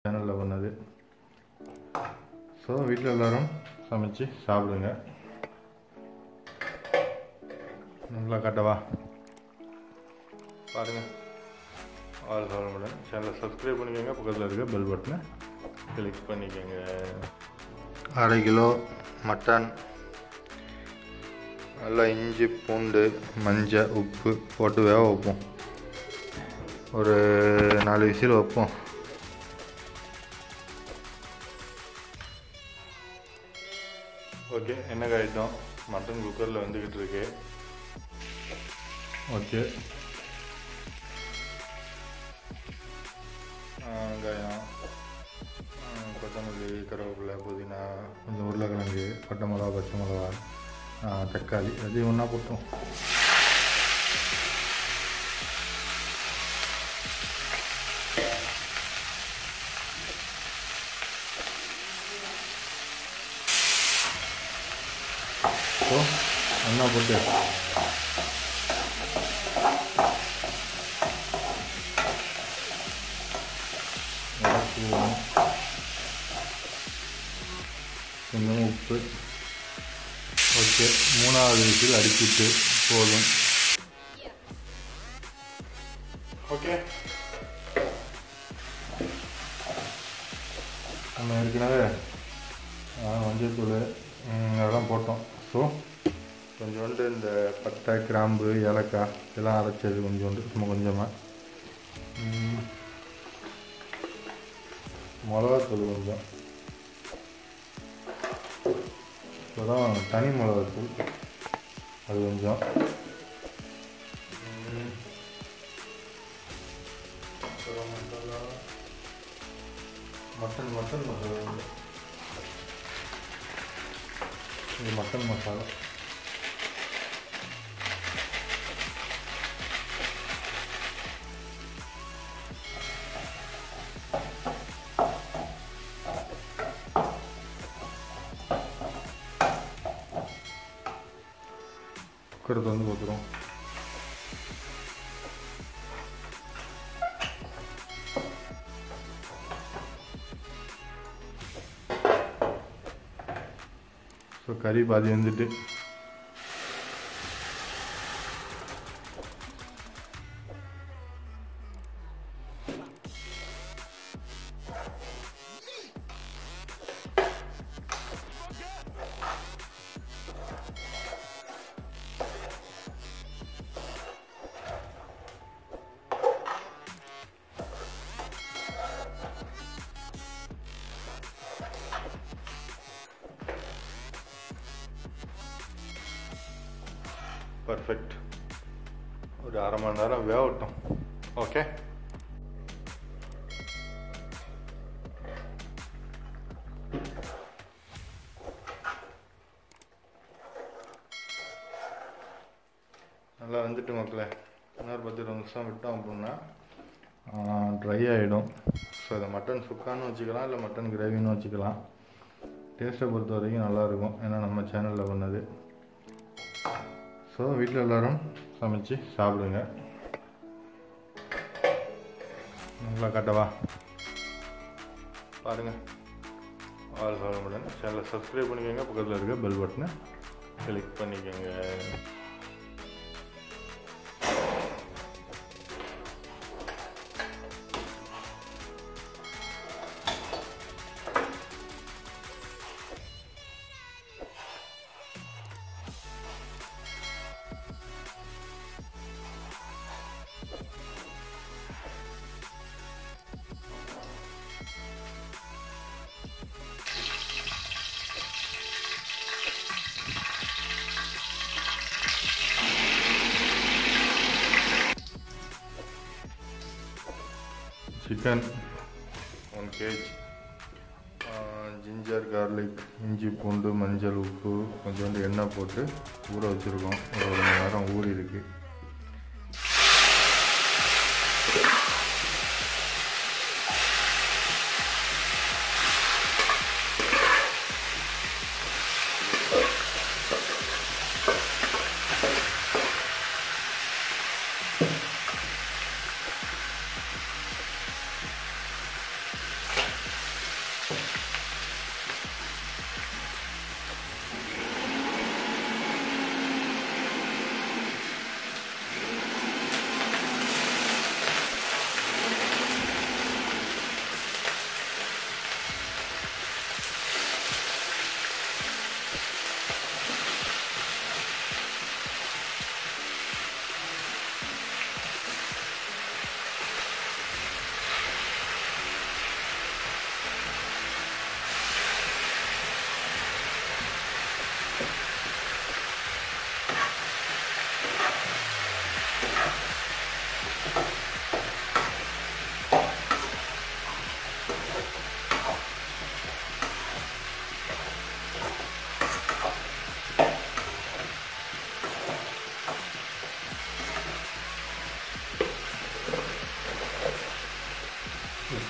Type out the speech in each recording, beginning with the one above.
சேனலில் பண்ணது. ஸோ வீட்டில் எல்லோரும் சமைச்சு சாப்பிடுங்க. நல்லா கட்டவா பாருங்கள். ஆல் சாப்பிட சேனலை சப்ஸ்கிரைப் பண்ணிக்கோங்க. பக்கத்தில் இருக்க பெல் பட்டனை கிளிக் பண்ணிக்கோங்க. 1/2 கிலோ மட்டன், நல்லா இஞ்சி பூண்டு மஞ்சள் உப்பு போட்டு வேக வைப்போம். ஒரு 4 விசில் வைப்போம். ஓகே, எண்ணெய் காயிட்டோம். மட்டன் குக்கரில் வந்துக்கிட்டு இருக்கு. ஓகே, வெங்காயம், கொத்தமல்லி, கருவேப்பிலை, புதினா, கொஞ்சம் உருளைக்கிழங்கு, பட்டை மிளகா, பச்சை மிளகா, தக்காளி அதையும் ஒன்றா போட்டோம். ஸோ ஒன்றா போட்டு கொஞ்சம் உப்பு. ஓகே, 3வது விசில் அடிக்கிட்டு போதும். ஓகே, நம்ம ஏற்கனவே மஞ்சள்தூள் அதெல்லாம் போட்டோம். ஸோ கொஞ்சோண்டு இந்த பட்டை, கிராம்பு, ஏலக்காய் இதெல்லாம் அரைச்சது கொஞ்சோண்டு, சும்மா கொஞ்சமாக. மிளகாத்தூள் கொஞ்சம், அப்புறம் தனி மிளகாத்தூள் அது கொஞ்சம். அப்புறம் மசாலா, மட்டன் மசாலா, இது மட்டன் மசாலா. குக்கரை வந்து ஊற்றுறோம். ஸோ கறி பாதி வந்துட்டு பர்ஃபெக்ட். ஒரு 1/2 மணி நேரம் வேகட்டும். ஓகே, நல்லா வந்துட்டு மக்களே. இன்னொரு 10-20 நிமிஷம் விட்டோம் அப்படின்னா ட்ரை ஆகிடும். ஸோ இதை மட்டன் சுக்கான்னு வச்சுக்கலாம், இல்லை மட்டன் கிரேவின்னு வச்சுக்கலாம். டேஸ்ட்டை பொறுத்த வரைக்கும் நல்லாயிருக்கும், ஏன்னா நம்ம சேனலில் பண்ணது. ஸோ வீட்டில் எல்லோரும் சமைச்சு சாப்பிடுங்க. நல்லா கட்டவா பாருங்கள். ஆல் சாப்பிட சேனலை சப்ஸ்கிரைப் பண்ணிக்கோங்க. பக்கத்தில் இருக்க பெல் பட்டனை கிளிக் பண்ணிக்கோங்க. சிக்கன் 1 kg, ஜிஞ்சர், கார்லிக், இஞ்சி பூண்டு, மஞ்சள், உப்பு, கொஞ்சோண்டு எண்ணெய் போட்டு ஊற வச்சுருக்கோம். ஒரு 1 மணி நேரம் ஊறி இருக்குது.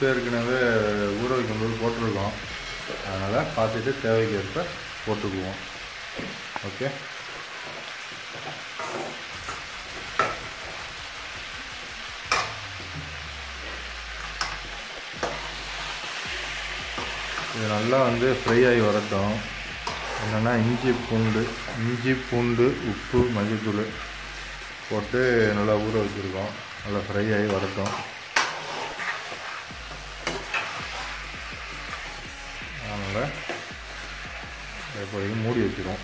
உப்பு ஏற்கனவே ஊற வைக்கும்போது போட்டிருக்கோம், அதனால் பார்த்துட்டு தேவைக்கு ஏற்ப போட்டுக்குவோம். ஓகே, இது நல்லா வந்து ஃப்ரை ஆகி வரட்டும். என்னென்னா இஞ்சி பூண்டு உப்பு மஞ்சத்தூள் போட்டு நல்லா ஊற வச்சுருக்கோம். நல்லா ஃப்ரை ஆகி வரட்டும். அதனால் இப்போதைக்கு மூடி வச்சுருவோம்.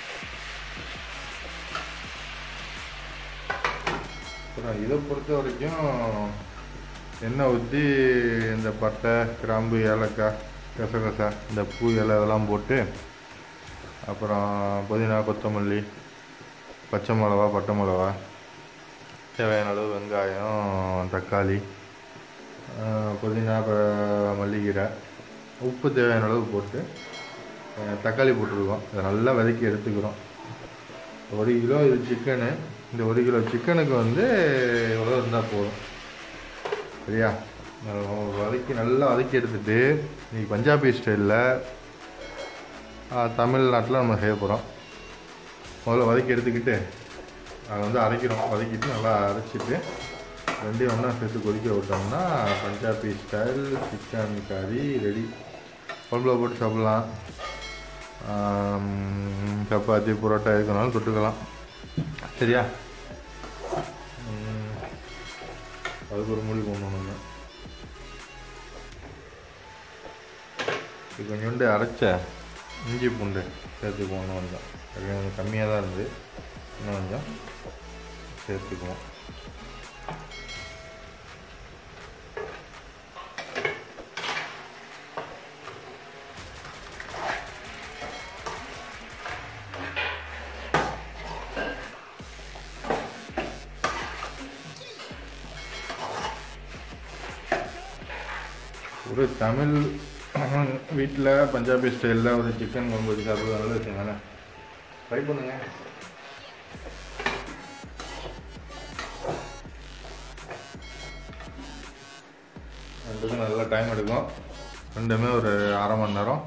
அப்புறம் இதை பொறுத்த வரைக்கும் எண்ணெய் ஊற்றி இந்த பட்டை கிராம்பு ஏலக்காய் கசகசா இந்த பூ இலை இதெல்லாம் போட்டு, அப்புறம் புதினா கொத்தமல்லி பச்சை மிளகா பட்டை மிளகா தேவையான அளவு வெங்காயம் தக்காளி புதினா மல்லிகீரை உப்பு தேவையான அளவு போட்டு தக்காளி போட்டுருக்கோம். இதை நல்லா வதக்கி எடுத்துக்கிறோம். 1 கிலோ இது சிக்கனு. இந்த 1 கிலோ சிக்கனுக்கு வந்து இவ்வளோ இருந்தால் போதும். சரியா? நல்லா வதக்கி எடுத்துகிட்டு இன்றைக்கி பஞ்சாபி ஸ்டைலில் தமிழ்நாட்டில் நம்ம செய்ய போகிறோம். முதல்ல வதக்கி எடுத்துக்கிட்டு அதை வந்து அரைக்கிறோம். வதக்கிட்டு நல்லா அரைச்சிட்டு ரெண்டையும் ஒன்றா சேர்த்து கொதிக்க விட்டோம்னா பஞ்சாபி ஸ்டைல் சிக்கன் கறி ரெடி. குழம்புல போட்டு சாப்பிட்லாம். சப்பாத்தி புரோட்டா எதுக்குனாலும் தொட்டுக்கலாம். சரியா? அதுக்கு ஒரு மூடி போடணும். நம்ம இது கொஞ்சோண்டு அரைச்ச இஞ்சி பூண்டு சேர்த்துக்குவோம். இன்னும் கொஞ்சம் கம்மியாக தான் இருந்து இன்னும் கொஞ்சம் சேர்த்துக்குவோம். ஒரு தமிழ் வீட்டில் பஞ்சாபி ஸ்டைலில் ஒரு சிக்கன் குழம்பு வச்சு சாப்பிட்றது நல்ல விஷயம் தானே. ட்ரை பண்ணுங்கள். ரெண்டுக்கும் நல்லா டைம் எடுக்கும். ரெண்டுமே ஒரு 1/2 மணி நேரம்.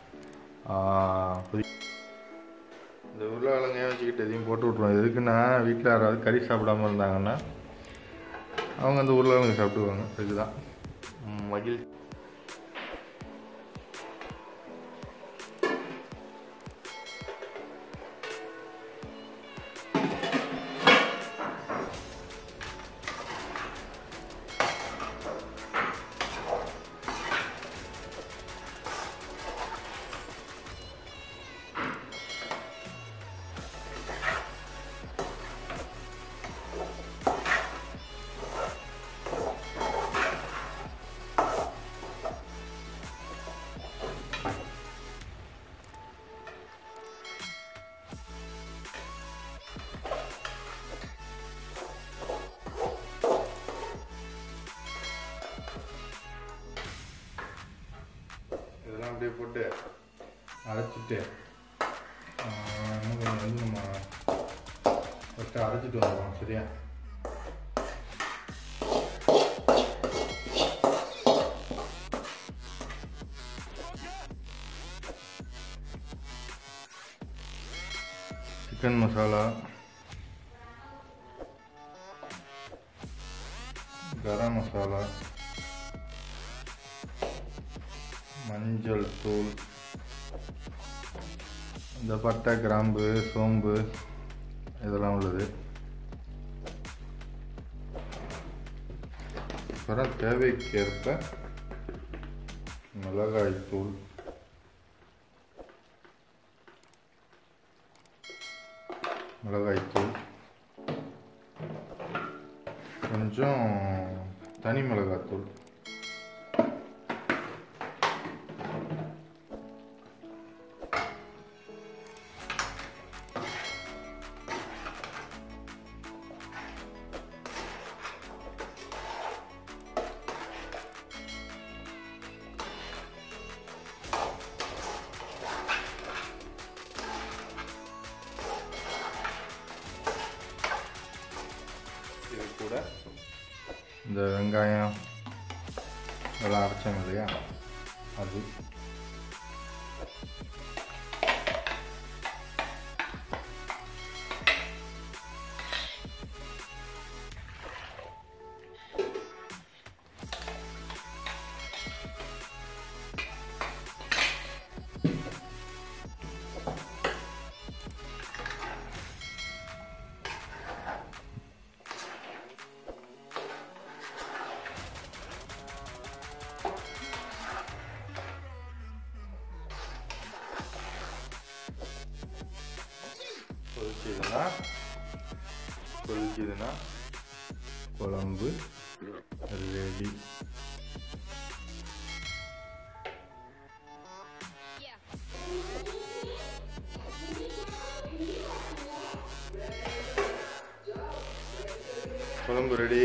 இந்த உருளைக்கிழங்கையும் வச்சுக்கிட்டு எதையும் போட்டு விட்ருவோம். எதுக்குன்னா வீட்டில் யாராவது கறி சாப்பிடாமல் இருந்தாங்கன்னா அவங்க அந்த உருளைக்கிழங்கு சாப்பிடுவாங்க. இதுதான் மகிழ்ச்சி. அப்படியே போட்டு அரைச்சிட்டு இன்னும் கொஞ்சம் வந்து நம்ம ஃபஸ்ட்டு அரைச்சிட்டு வந்துடுவோம். சரியா? சிக்கன் மசாலா, கரம் மசாலா, மஞ்சள் தூள், இந்த பட்டை கிராம்பு சோம்பு இதெல்லாம் உள்ளது. அப்புறம் தேவைக்கேற்ப மிளகாய்த்தூள், கொஞ்சம் தனி மிளகாய்த்தூள், கூட இந்த வெங்காயம் அதெல்லாம் அரைச்சாங்க இல்லையா அது. கொதிக்குதுன்னா குழம்பு ரெடி. குழம்பு ready.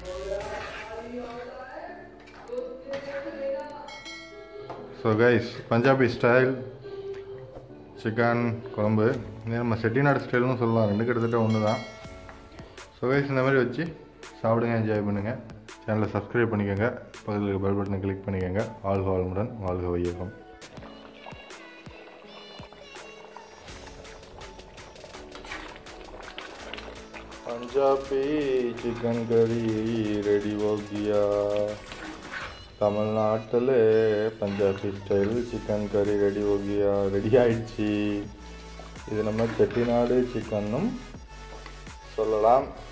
So guys, Punjabi style chicken குழம்பு, நம்ம செட்டிநாடு ஸ்டைல்னு சொல்லலாம், ரெண்டு கிட்டத்தட்ட ஒன்று தான். ஸோ கைஸ், இந்த மாதிரி வச்சு சாப்பிடுங்க, என்ஜாய் பண்ணுங்கள். சேனலை சப்ஸ்கிரைப் பண்ணிக்கோங்க, பக்கத்தில் இருக்க பெல் பட்டனை கிளிக் பண்ணிக்கோங்க. வாழ்க வளமுடன், வாழ்க வையகம். पंजाबी चिकन करी रेडी हो गया. தமிழ்நாட்டில் பஞ்சாபி ஸ்டைல் சிக்கன் கறி ரெடி हो गया, ரெடி ஆயிடுச்சு. இது நம்ம செட்டிநாடு சிக்கன்னும் சொல்லலாம்.